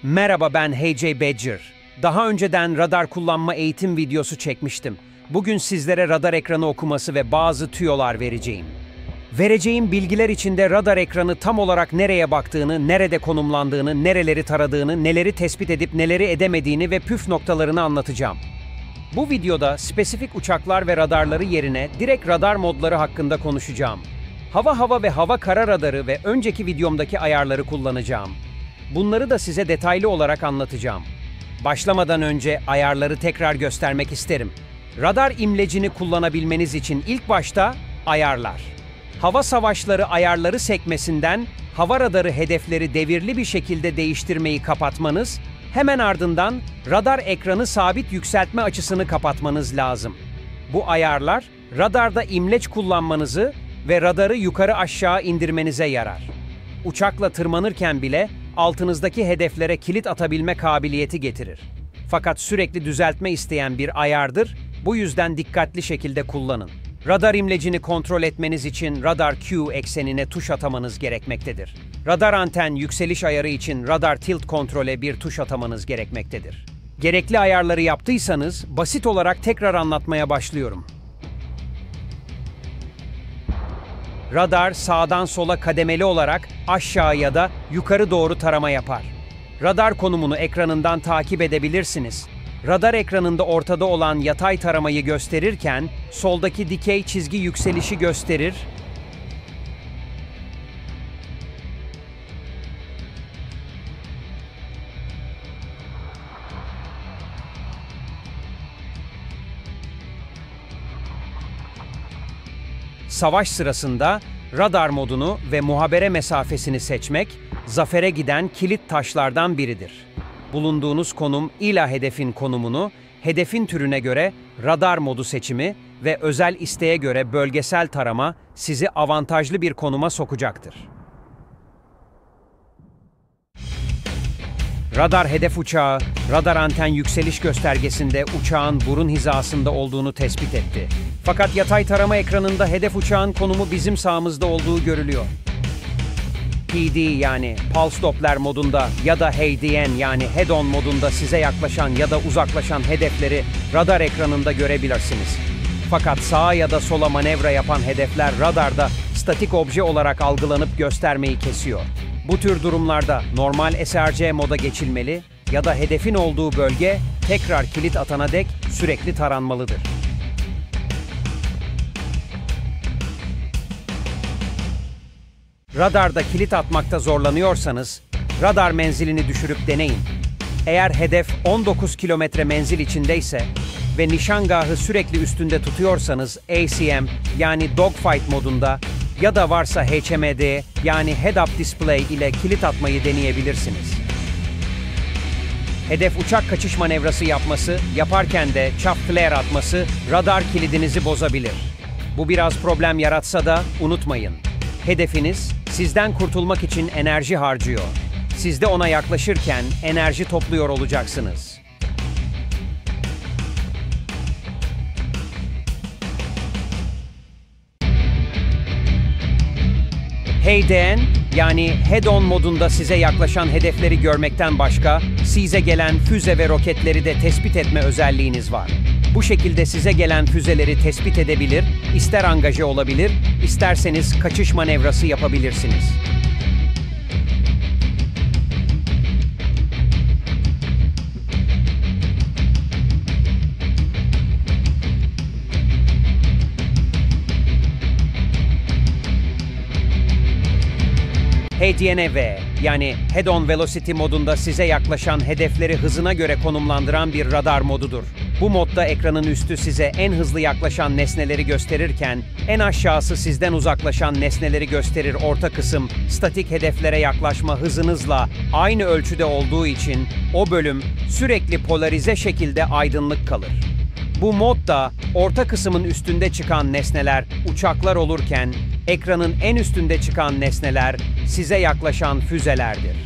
Merhaba, ben HJ Badger. Daha önceden radar kullanma eğitim videosu çekmiştim. Bugün sizlere radar ekranı okuması ve bazı tüyolar vereceğim. Vereceğim bilgiler içinde radar ekranı tam olarak nereye baktığını, nerede konumlandığını, nereleri taradığını, neleri tespit edip neleri edemediğini ve püf noktalarını anlatacağım. Bu videoda spesifik uçaklar ve radarları yerine direkt radar modları hakkında konuşacağım. Hava ve hava kara radarı ve önceki videomdaki ayarları kullanacağım. Bunları da size detaylı olarak anlatacağım. Başlamadan önce ayarları tekrar göstermek isterim. Radar imlecini kullanabilmeniz için ilk başta ayarlar. Hava savaşları ayarları sekmesinden hava radarı hedefleri devirli bir şekilde değiştirmeyi kapatmanız, hemen ardından radar ekranı sabit yükseltme açısını kapatmanız lazım. Bu ayarlar radarda imleç kullanmanızı ve radarı yukarı aşağı indirmenize yarar. Uçakla tırmanırken bile altınızdaki hedeflere kilit atabilme kabiliyeti getirir. Fakat sürekli düzeltme isteyen bir ayardır, bu yüzden dikkatli şekilde kullanın. Radar imlecini kontrol etmeniz için radar Q eksenine tuş atamanız gerekmektedir. Radar anten yükseliş ayarı için radar tilt kontrole bir tuş atamanız gerekmektedir. Gerekli ayarları yaptıysanız basit olarak tekrar anlatmaya başlıyorum. Radar sağdan sola kademeli olarak aşağı ya da yukarı doğru tarama yapar. Radar konumunu ekranından takip edebilirsiniz. Radar ekranında ortada olan yatay taramayı gösterirken soldaki dikey çizgi yükselişi gösterir. Savaş sırasında radar modunu ve muhabere mesafesini seçmek, zafere giden kilit taşlardan biridir. Bulunduğunuz konum ila hedefin konumunu, hedefin türüne göre radar modu seçimi ve özel isteğe göre bölgesel tarama sizi avantajlı bir konuma sokacaktır. Radar hedef uçağı, radar anten yükseliş göstergesinde uçağın burun hizasında olduğunu tespit etti. Fakat yatay tarama ekranında hedef uçağın konumu bizim sağımızda olduğu görülüyor. PD yani Pulse Doppler modunda ya da HDN yani Head-On modunda size yaklaşan ya da uzaklaşan hedefleri radar ekranında görebilirsiniz. Fakat sağa ya da sola manevra yapan hedefler radarda statik obje olarak algılanıp göstermeyi kesiyor. Bu tür durumlarda normal SRC moda geçilmeli ya da hedefin olduğu bölge tekrar kilit atana dek sürekli taranmalıdır. Radarda kilit atmakta zorlanıyorsanız, radar menzilini düşürüp deneyin. Eğer hedef 19 kilometre menzil içindeyse ve nişangahı sürekli üstünde tutuyorsanız ACM yani Dogfight modunda ya da varsa HMD yani Head-Up Display ile kilit atmayı deneyebilirsiniz. Hedef uçak kaçış manevrası yaparken de chaff flare atması radar kilidinizi bozabilir. Bu biraz problem yaratsa da unutmayın. Hedefiniz sizden kurtulmak için enerji harcıyor. Siz de ona yaklaşırken enerji topluyor olacaksınız. HDN yani Head-On modunda size yaklaşan hedefleri görmekten başka, size gelen füze ve roketleri de tespit etme özelliğiniz var. Bu şekilde size gelen füzeleri tespit edebilir, ister angaje olabilir, isterseniz kaçış manevrası yapabilirsiniz. HDNV yani Head-On Velocity modunda size yaklaşan hedefleri hızına göre konumlandıran bir radar modudur. Bu modda ekranın üstü size en hızlı yaklaşan nesneleri gösterirken, en aşağısı sizden uzaklaşan nesneleri gösterir. Orta kısım, statik hedeflere yaklaşma hızınızla aynı ölçüde olduğu için o bölüm sürekli polarize şekilde aydınlık kalır. Bu modda orta kısmın üstünde çıkan nesneler uçaklar olurken, ekranın en üstünde çıkan nesneler size yaklaşan füzelerdir.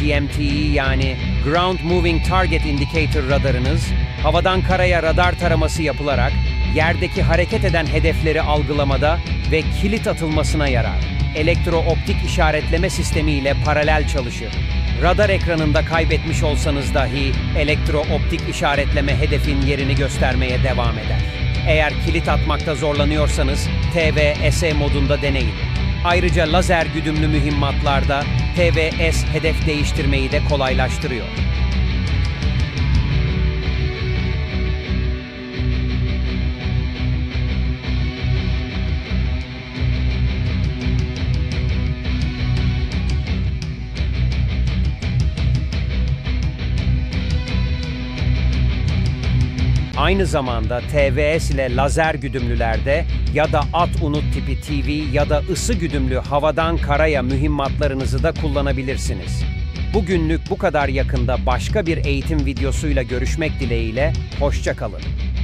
GMTE yani Ground Moving Target Indicator radarınız, havadan karaya radar taraması yapılarak yerdeki hareket eden hedefleri algılamada ve kilit atılmasına yarar. Elektro-optik işaretleme sistemi ile paralel çalışır. Radar ekranında kaybetmiş olsanız dahi elektro-optik işaretleme hedefin yerini göstermeye devam eder. Eğer kilit atmakta zorlanıyorsanız TVS modunda deneyin. Ayrıca lazer güdümlü mühimmatlarda TVS hedef değiştirmeyi de kolaylaştırıyor. Aynı zamanda TVS ile lazer güdümlülerde ya da at-unut tipi TV ya da ısı güdümlü havadan karaya mühimmatlarınızı da kullanabilirsiniz. Bugünlük bu kadar, yakında başka bir eğitim videosuyla görüşmek dileğiyle, hoşça kalın.